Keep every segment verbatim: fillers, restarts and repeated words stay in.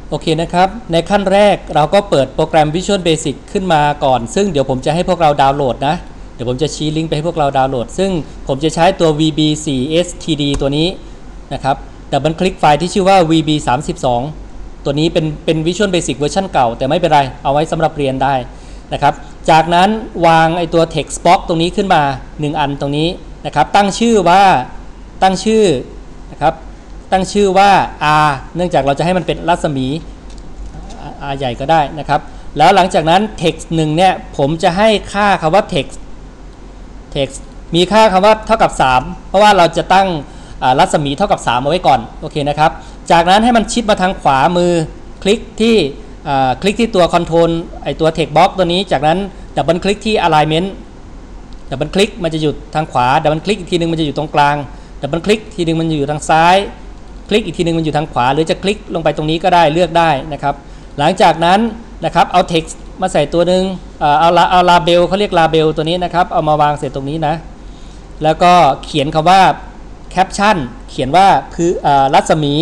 โอเคนะครับในขั้นแรกเราก็เปิดโปรแกรม Visual Basic ขึ้นมาก่อนซึ่งเดี๋ยวผมจะให้พวกเราดาวน์โหลดนะเดี๋ยวผมจะชี้ลิงก์ไปให้พวกเราดาวน์โหลดซึ่งผมจะใช้ตัว วี บี โฟร์ เอส ที ดี ตัวนี้นะครับดับเบิลคลิกไฟล์ที่ชื่อว่า วี บี สามสิบสอง ตัวนี้เป็นเป็น Visual Basic เวอร์ชันเก่าแต่ไม่เป็นไรเอาไว้สำหรับเรียนได้นะครับจากนั้นวางไอตัว Text Box ตรงนี้ขึ้นมาหนึ่งอันตรงนี้นะครับตั้งชื่อว่าตั้งชื่อนะครับตั้งชื่อว่า R เนื่องจากเราจะให้มันเป็นรัศมี R ใหญ่ก็ได้นะครับแล้วหลังจากนั้น text หนึ่งเนี่ยผมจะให้ค่าคำว่า text text มีค่าคำว่าเท่ากับสามเพราะว่าเราจะตั้งรัศมีเท่ากับสามเอาไว้ก่อนโอเคนะครับจากนั้นให้มันชิดมาทางขวามือคลิกที่คลิกที่ตัว control ไอตัว text box ตัวนี้จากนั้นดับเบิลคลิกที่ alignment ดับเบิลคลิกมันจะอยู่ทางขวาดับเบิลคลิกอีกทีนึงมันจะอยู่ตรงกลางดับเบิลคลิกทีนึงมันอยู่ทางซ้ายคลิกอีกทีนึงมันอยู่ทางขวาหรือจะคลิกลงไปตรงนี้ก็ได้เลือกได้นะครับหลังจากนั้นนะครับเอา text มาใส่ตัวหนึ่งเอาเอาลาเบลเขาเรียกลาเบลตัวนี้นะครับเอามาวางเสร็จตรงนี้นะแล้วก็เขียนคำว่า caption เขียนว่าคือรัศมี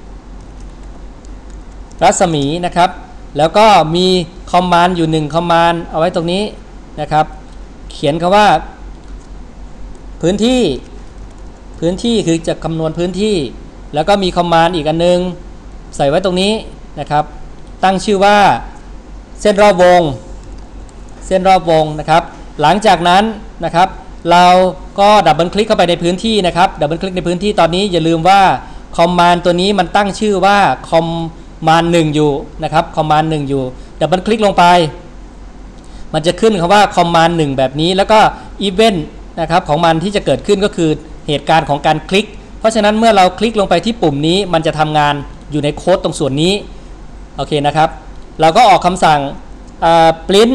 รัศมีนะครับแล้วก็มีคอมมานด์อยู่หนึ่งคอมมานด์เอาไว้ตรงนี้นะครับเขียนคำว่าพื้นที่พื้นที่คือจะคำนวณพื้นที่แล้วก็มีคอมมานด์อีกอันนึงใส่ไว้ตรงนี้นะครับตั้งชื่อว่าเส้นรอบวงเส้นรอบวงนะครับหลังจากนั้นนะครับเราก็ดับเบิลคลิกเข้าไปในพื้นที่นะครับดับเบิลคลิกในพื้นที่ตอนนี้อย่าลืมว่าคอมมานด์ตัวนี้มันตั้งชื่อว่าคอมมานด์หนึ่งอยู่นะครับคอมมานด์หนึ่งอยู่ดับเบิลคลิกลงไปมันจะขึ้นคำว่าคอมมานด์หนึ่งแบบนี้แล้วก็อีเวนต์นะครับของมันที่จะเกิดขึ้นก็คือเหตุการณ์ของการคลิกเพราะฉะนั้นเมื่อเราคลิกลงไปที่ปุ่มนี้มันจะทำงานอยู่ในโค้ดตรงส่วนนี้โอเคนะครับเราก็ออกคำสั่ง print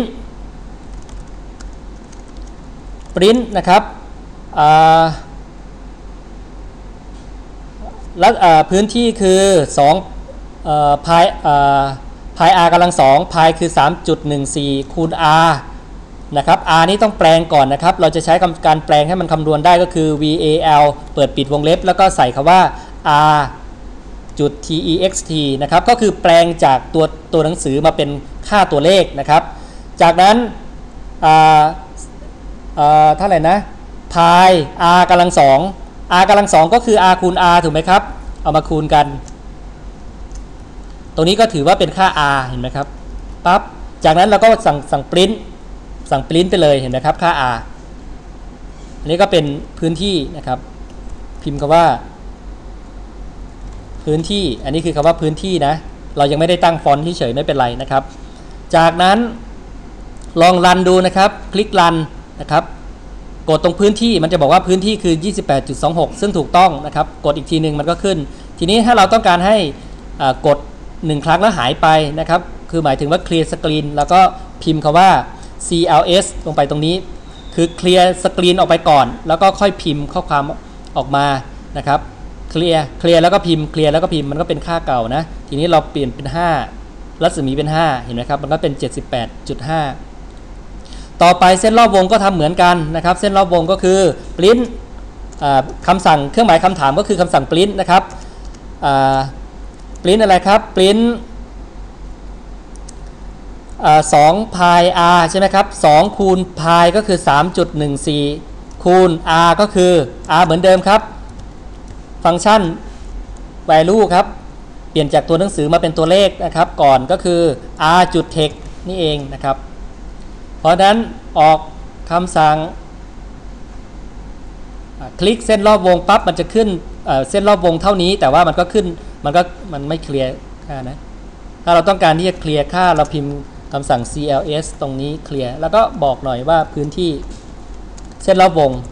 print นะครับแล้วพื้นที่คือสองพายพาย r กำลังสองพายคือ สามจุดหนึ่งสี่ คูณ r นะครับ r นี้ต้องแปลงก่อนนะครับเราจะใช้การแปลงให้มันคำนวณได้ก็คือ val เปิดปิดวงเล็บแล้วก็ใส่คำว่า r จุด text นะครับก็คือแปลงจากตัวตัวหนังสือมาเป็นค่าตัวเลขนะครับจากนั้นเท่าไหร่นะพาย r กำลังสอง r กำลังสองก็คือ r คูณ r ถูกไหมครับเอามาคูณกันตรงนี้ก็ถือว่าเป็นค่า r เห็นไหมครับปั๊บจากนั้นเราก็สั่งสั่ง print สั่ง print ไปเลยเห็นไหมครับค่า r อันนี้ก็เป็นพื้นที่นะครับพิมพ์คำว่าพื้นที่อันนี้คือคำว่าพื้นที่นะเรายังไม่ได้ตั้งฟอนต์เฉยๆไม่เป็นไรนะครับจากนั้นลองรันดูนะครับคลิกรันนะครับกดตรงพื้นที่มันจะบอกว่าพื้นที่คือ ยี่สิบแปดจุดสองหก ซึ่งถูกต้องนะครับกดอีกทีนึงมันก็ขึ้นทีนี้ถ้าเราต้องการให้กดหนึ่งครั้งแล้วหายไปนะครับคือหมายถึงว่า clear screen แล้วก็พิมพ์คำว่า ซี แอล เอส ลงไปตรงนี้คือ clear screen ออกไปก่อนแล้วก็ค่อยพิมพ์ข้อความออกมานะครับเคลียร์เคลียร์แล้วก็พิมพ์เคลียร์แล้วก็พิมพ์มันก็เป็นค่าเก่านะทีนี้เราเปลี่ยนเป็นห้ารัศมีเป็นห้าเห็นไหมครับมันก็เป็น เจ็ดสิบแปดจุดห้า ต่อไปเส้นรอบวงก็ทำเหมือนกันนะครับเส้นรอบวงก็คือ print คำสั่งเครื่องหมายคำถามก็คือคำสั่ง print นะครับ print อะไรครับ print สองพาย r ใช่ไหมครับสองคูณพายก็คือ สามจุดหนึ่งสี่ คูณ r ก็คือ r เหมือนเดิมครับฟังก์ชัน value ครับเปลี่ยนจากตัวหนังสือมาเป็นตัวเลขนะครับก่อนก็คือ r จุด text นี่เองนะครับเพราะนั้นออกคำสั่งคลิกเส้นรอบวงปั๊บมันจะขึ้นเส้นรอบวงเท่านี้แต่ว่ามันก็ขึ้นมันก็มันไม่เคลียร์ค่านะถ้าเราต้องการที่จะเคลียร์ค่าเราพิมพ์คำสั่ง ซี แอล เอส ตรงนี้เคลียร์แล้วก็บอกหน่อยว่าพื้นที่เส้นรอบวง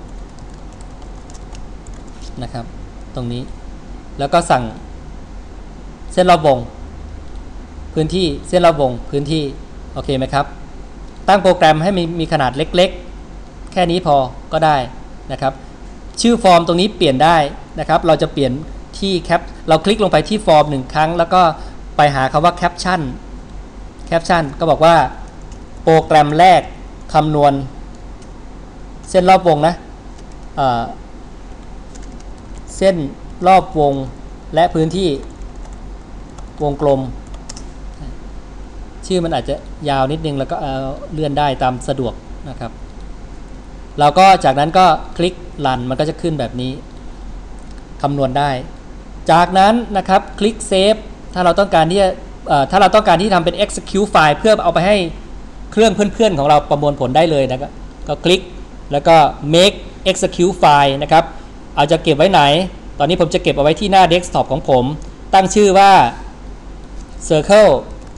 นะครับตรงนี้แล้วก็สั่งเส้นรอบวงพื้นที่เส้นรอบวงพื้นที่โอเคไหมครับตั้งโปรแกรมให้มีมีขนาดเล็กๆแค่นี้พอก็ได้นะครับชื่อฟอร์มตรงนี้เปลี่ยนได้นะครับเราจะเปลี่ยนที่แคปเราคลิกลงไปที่ฟอร์มหนึ่งครั้งแล้วก็ไปหาคำว่าแคปชั่นแคปชั่นก็บอกว่าโปรแกรมแรกคำนวณเส้นรอบวงนะเส้นรอบวงและพื้นที่วงกลมชื่อมันอาจจะยาวนิดนึงแล้วก็เเลื่อนได้ตามสะดวกนะครับเราก็จากนั้นก็คลิกรันมันก็จะขึ้นแบบนี้คำนวณได้จากนั้นนะครับคลิกเซฟถ้าเราต้องการที่จะถ้าเราต้องการที่ทำเป็น execute file เพื่อเอาไปให้เครื่องเพื่อนๆของเราประมวลผลได้เลยนะครับก็คลิกแล้วก็ make execute file นะครับเอาจะเก็บไว้ไหนตอนนี้ผมจะเก็บเอาไว้ที่หน้า desktop ของผมตั้งชื่อว่า circle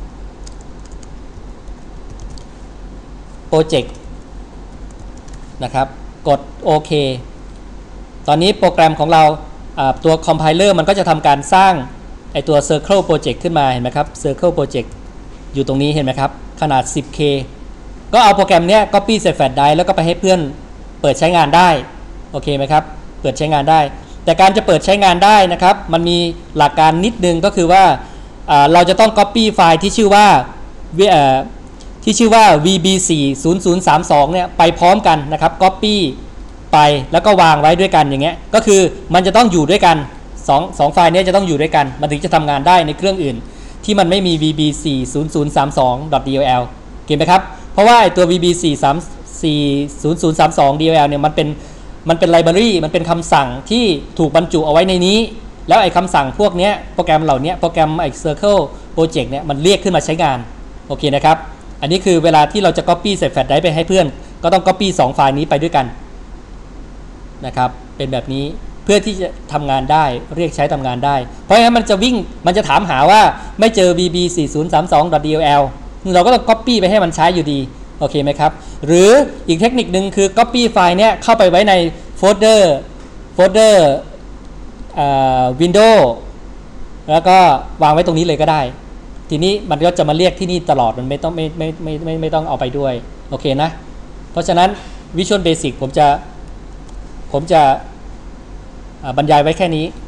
project นะครับกดโอเคตอนนี้โปรแกรมของเราตัว compiler มันก็จะทำการสร้างไอตัว circle project ขึ้นมาเห็นไหมครับ circle project อยู่ตรงนี้เห็นไหมครับขนาด สิบเค ก็เอาโปรแกรมเนี้ย copy ใส่แฟลชไดรฟ์แล้วก็ไปให้เพื่อนเปิดใช้งานได้โอเคไหมครับเปิดใช้งานได้แต่การจะเปิดใช้งานได้นะครับมันมีหลักการนิดนึงก็คือว่าเราจะต้อง copy ไฟล์ที่ชื่อว่าที่ชื่อว่า วี บี สี่ ศูนย์ ศูนย์ สาม สองเนี่ยไปพร้อมกันนะครับ copy ไปแล้วก็วางไว้ด้วยกันอย่างเงี้ยก็คือมันจะต้องอยู่ด้วยกันสอง สองไฟล์นี้จะต้องอยู่ด้วยกันมันถึงจะทำงานได้ในเครื่องอื่นที่มันไม่มี วี บี สี่ ศูนย์ ศูนย์ สาม สอง ดี โอ แอล เก็บไหมครับเพราะว่าไอตัว วี บี สี่ ศูนย์ ศูนย์ สาม สอง ดี โอ แอล เนี่ยมันเป็นมันเป็นไลบรารีมันเป็นคำสั่งที่ถูกบรรจุเอาไว้ในนี้แล้วไอ้คำสั่งพวกนี้โปรแกรมเหล่านี้โปรแกรมไอ้ Circle Project เนี่ยมันเรียกขึ้นมาใช้งานโอเคนะครับอันนี้คือเวลาที่เราจะ Copy ใส่แฟลชไดรฟ์ไปให้เพื่อนก็ต้อง Copy สองไฟล์นี้ไปด้วยกันนะครับเป็นแบบนี้เพื่อที่จะทำงานได้เรียกใช้ทำงานได้เพราะฉะนั้นมันจะวิ่งมันจะถามหาว่าไม่เจอ วี บี สี่ ศูนย์ สาม สอง ดี โอ แอล เราก็ต้อง Copy ไปให้มันใช้อยู่ดีโอเคไหมครับหรืออีกเทคนิคนึงคือ Copy ไฟล์เนี้ยเข้าไปไว้ในโฟลเดอร์โฟลเดอร์วินโดว์แล้วก็วางไว้ตรงนี้เลยก็ได้ทีนี้มันก็จะมาเรียกที่นี่ตลอดมันไม่ต้องไม่ไม่ไม่ไม่ไม่ต้องเอาไปด้วยโอเคนะเพราะฉะนั้น Visual Basic ผมจะผมจะบรรยายไว้แค่นี้